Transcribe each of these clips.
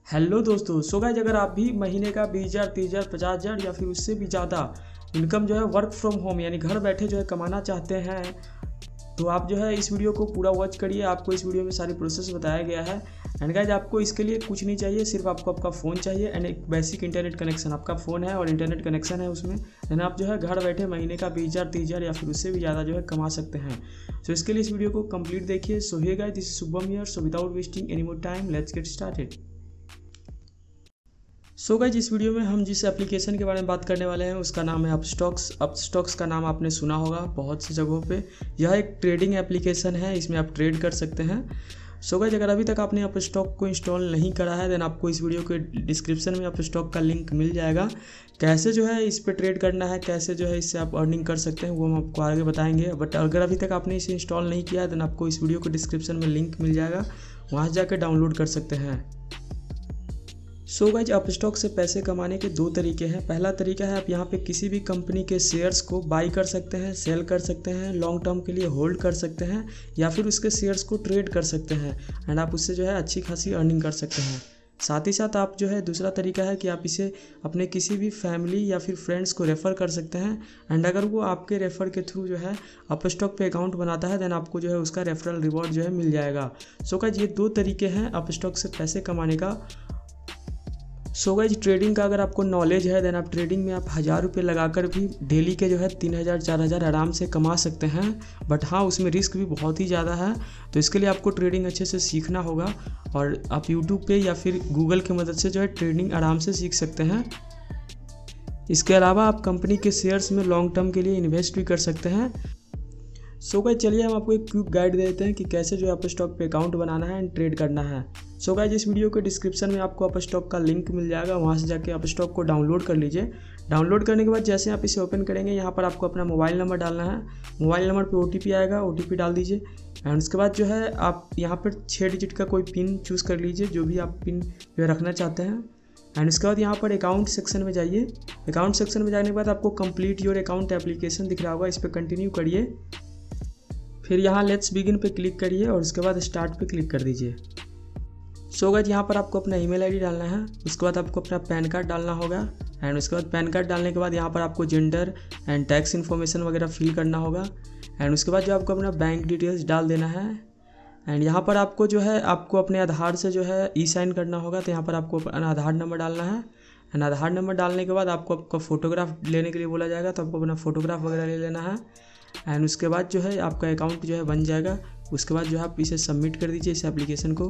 Hello दोस्तों, so guys अगर आप भी महीने का 20,000, 30,000, 50,000 या फिर उससे भी ज़्यादा इनकम जो है वर्क फ्रॉम होम यानी घर बैठे जो है कमाना चाहते हैं, तो आप जो है इस वीडियो को पूरा वॉच करिए। आपको इस वीडियो में सारी प्रोसेस बताया गया है। एंड गाइस आपको इसके लिए कुछ नहीं चाहिए, सिर्फ आपको आपका फ़ोन चाहिए एंड एक बेसिक इंटरनेट कनेक्शन। आपका फ़ोन है और इंटरनेट कनेक्शन है उसमें, देन आप जो है घर बैठे महीने का 20,000, 30,000 या फिर उससे भी ज़्यादा जो है कमा सकते हैं। सो इसके लिए इस वीडियो को कंप्लीट देखिए। So hey guys, this is Shubham here. So without wasting any more time, let's get started. So guys इस वीडियो में हम जिस एप्लीकेशन के बारे में बात करने वाले हैं उसका नाम है अपस्टॉक्स। अपस्टॉक्स का नाम आपने सुना होगा बहुत सी जगहों पे। यह एक ट्रेडिंग एप्लीकेशन है, इसमें आप ट्रेड कर सकते हैं। सो गाइस अगर अभी तक आपने अपस्टॉक को इंस्टॉल नहीं करा है, देन आपको इस वीडियो के डिस्क्रिप्शन में अपस्टॉक का लिंक मिल जाएगा। कैसे जो है इस पर ट्रेड करना है, कैसे जो है इससे आप अर्निंग कर सकते हैं, वो हम आपको आगे बताएंगे। बट अगर अभी तक आपने इसे इंस्टॉल नहीं किया है, देन आपको इस वीडियो के डिस्क्रिप्शन में लिंक मिल जाएगा, वहाँ से जाकर डाउनलोड कर सकते हैं। सो गाइस अपस्टॉक से पैसे कमाने के दो तरीके हैं। पहला तरीका है आप यहाँ पे किसी भी कंपनी के शेयर्स को बाई कर सकते हैं, सेल कर सकते हैं, लॉन्ग टर्म के लिए होल्ड कर सकते हैं, या फिर उसके शेयर्स को ट्रेड कर सकते हैं एंड आप उससे जो है अच्छी खासी अर्निंग कर सकते हैं। साथ ही साथ आप जो है दूसरा तरीका है कि आप इसे अपने किसी भी फैमिली या फिर फ्रेंड्स को रेफ़र कर सकते हैं एंड अगर वो आपके रेफ़र के थ्रू जो है अपस्टॉक पे अकाउंट बनाता है, देन आपको जो है उसका रेफरल रिवॉर्ड जो है मिल जाएगा। सो गाइस ये दो तरीके हैं अपस्टॉक से पैसे कमाने का। सो गाइस ट्रेडिंग का अगर आपको नॉलेज है, देन आप ट्रेडिंग में आप 1,000 रुपये लगाकर भी डेली के जो है 3,000, 4,000 आराम से कमा सकते हैं। बट हाँ, उसमें रिस्क भी बहुत ही ज़्यादा है, तो इसके लिए आपको ट्रेडिंग अच्छे से सीखना होगा और आप यूट्यूब पे या फिर गूगल की मदद से जो है ट्रेडिंग आराम से सीख सकते हैं। इसके अलावा आप कंपनी के शेयर्स में लॉन्ग टर्म के लिए इन्वेस्ट भी कर सकते हैं। सो गाइस चलिए हम आपको एक क्विक गाइड देते हैं कि कैसे जो है अपस्टॉक पे अकाउंट बनाना है एंड ट्रेड करना है। सो गाइस इस वीडियो के डिस्क्रिप्शन में आपको अपस्टॉक का लिंक मिल जाएगा, वहाँ से जाके अपस्टॉक को डाउनलोड कर लीजिए। डाउनलोड करने के बाद जैसे आप इसे ओपन करेंगे, यहाँ पर आपको अपना मोबाइल नंबर डालना है। मोबाइल नंबर पे OTP आएगा, OTP डाल दीजिए एंड उसके बाद जो है आप यहाँ पर 6 डिजिट का कोई पिन चूज़ कर लीजिए, जो भी आप पिन जो है रखना चाहते हैं। एंड उसके बाद यहाँ पर अकाउंट सेक्शन में जाइए। अकाउंट सेक्शन में जाने के बाद आपको कंप्लीट योर अकाउंट एप्लीकेशन दिख रहा होगा, इस पर कंटिन्यू करिए। फिर यहाँ लेट्स बिगिन पे क्लिक करिए और उसके बाद स्टार्ट पे क्लिक कर दीजिए। सो गाइस यहाँ पर आपको अपना ईमेल आईडी डालना है, उसके बाद आपको अपना पैन कार्ड डालना होगा एंड उसके बाद पैन कार्ड डालने के बाद यहाँ पर आपको जेंडर एंड टैक्स इन्फॉर्मेशन वगैरह फिल करना होगा एंड उसके बाद जो आपको अपना बैंक डिटेल्स डाल देना है। एंड यहाँ पर आपको जो है आपको अपने आधार से जो है ई-साइन करना होगा, तो यहाँ पर आपको अपना आधार नंबर डालना है एंड आधार नंबर डालने के बाद आपको आपका फ़ोटोग्राफ लेने के लिए बोला जाएगा, तो आपको अपना फ़ोटोग्राफ वगैरह ले लेना है एंड उसके बाद जो है आपका अकाउंट जो है बन जाएगा। उसके बाद जो है आप इसे सबमिट कर दीजिए इस एप्लीकेशन को।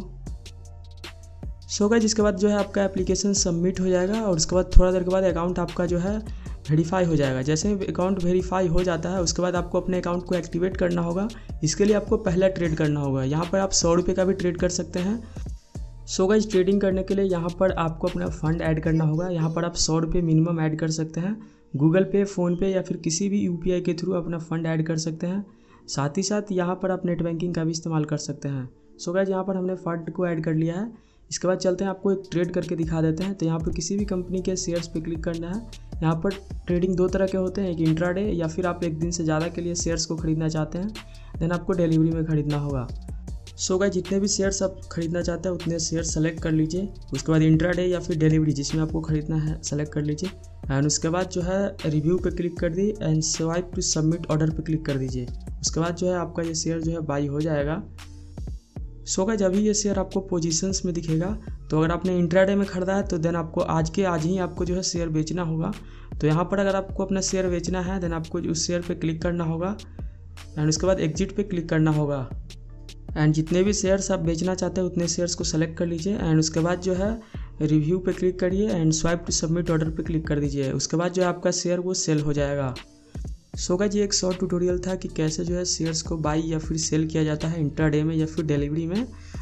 सो गाइस इसके बाद जो है आपका एप्लीकेशन सबमिट हो जाएगा और उसके बाद थोड़ा देर के बाद अकाउंट आपका जो है वेरीफाई हो जाएगा। जैसे ही अकाउंट वेरीफाई हो जाता है, उसके बाद आपको अपने अकाउंट को एक्टिवेट करना होगा। इसके लिए आपको पहला ट्रेड करना होगा। यहाँ पर आप 100 रुपये का भी ट्रेड कर सकते हैं। सो गाइस ट्रेडिंग करने के लिए यहाँ पर आपको अपना फंड ऐड करना होगा। यहाँ पर आप 100 रुपये मिनिमम ऐड कर सकते हैं। गूगल पे, फ़ोनपे या फिर किसी भी UPI के थ्रू अपना फ़ंड ऐड कर सकते हैं। साथ ही साथ यहाँ पर आप नेट बैंकिंग का भी इस्तेमाल कर सकते हैं। सो गाइस यहाँ पर हमने फंड को ऐड कर लिया है। इसके बाद चलते हैं, आपको एक ट्रेड करके दिखा देते हैं। तो यहाँ पर किसी भी कंपनी के शेयर्स पे क्लिक करना है। यहाँ पर ट्रेडिंग दो तरह के होते हैं, एक इंट्राडे या फिर आप एक दिन से ज़्यादा के लिए शेयर्स को खरीदना चाहते हैं, देन आपको डिलीवरी में खरीदना होगा। सो गाइस जितने भी शेयर्स आप खरीदना चाहते हैं उतने शेयर सेलेक्ट कर लीजिए। उसके बाद इंट्राडे या फिर डिलीवरी जिसमें आपको खरीदना है सेलेक्ट कर लीजिए एंड उसके बाद जो है रिव्यू पे क्लिक कर दी and swipe to submit order पे क्लिक कर दीजिए। उसके बाद जो है आपका ये शेयर जो है बाई हो जाएगा। सो गाइस अभी ये शेयर आपको पोजीशंस में दिखेगा। तो अगर आपने इंट्राडे में खरीदा है तो देन आपको आज ही आपको जो है शेयर बेचना होगा। तो यहाँ पर अगर आपको अपना शेयर बेचना है, देन आपको उस शेयर पे क्लिक करना होगा एंड उसके बाद एग्जिट पे क्लिक करना होगा एंड जितने भी शेयर्स आप बेचना चाहते हैं उतने शेयर्स को सेलेक्ट कर लीजिए एंड उसके बाद जो है रिव्यू पे क्लिक करिए and swipe to submit order पे क्लिक कर दीजिए। उसके बाद जो है आपका शेयर वो सेल हो जाएगा। सो गाइस ये एक शॉर्ट ट्यूटोरियल था कि कैसे जो है शेयर्स को बाई या फिर सेल किया जाता है इंट्राडे में या फिर डिलीवरी में।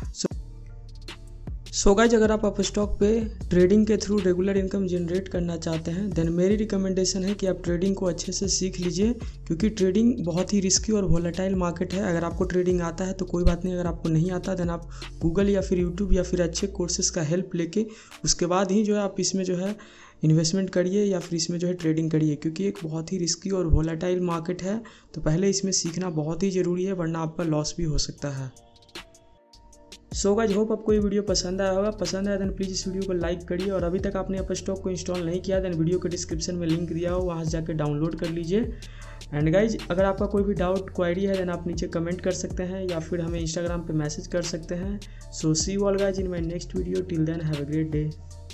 सो गाइस अगर आप अपस्टॉक पे ट्रेडिंग के थ्रू रेगुलर इनकम जनरेट करना चाहते हैं, देन मेरी रिकमेंडेशन है कि आप ट्रेडिंग को अच्छे से सीख लीजिए, क्योंकि ट्रेडिंग बहुत ही रिस्की और वोलेटाइल मार्केट है। अगर आपको ट्रेडिंग आता है तो कोई बात नहीं, अगर आपको नहीं आता देन आप गूगल या फिर यूट्यूब या फिर अच्छे कोर्सेज का हेल्प लेके उसके बाद ही जो है आप इसमें जो है इन्वेस्टमेंट करिए या फिर इसमें जो है ट्रेडिंग करिए, क्योंकि एक बहुत ही रिस्की और वोलेटाइल मार्केट है। तो पहले इसमें सीखना बहुत ही ज़रूरी है, वरना आपका लॉस भी हो सकता है। सो गाइस होप आपको ये वीडियो पसंद आया होगा। पसंद आया देन प्लीज़ इस वीडियो को लाइक करिए, और अभी तक आपने अपस्टॉक को इंस्टॉल नहीं किया देन वीडियो के डिस्क्रिप्शन में लिंक दिया हो, वहाँ से जाकर डाउनलोड कर लीजिए। एंड गाइज अगर आपका कोई भी डाउट क्वेरी है देन आप नीचे कमेंट कर सकते हैं या फिर हमें इंस्टाग्राम पे मैसेज कर सकते हैं। So see you all guys in my next video, till then have a great day.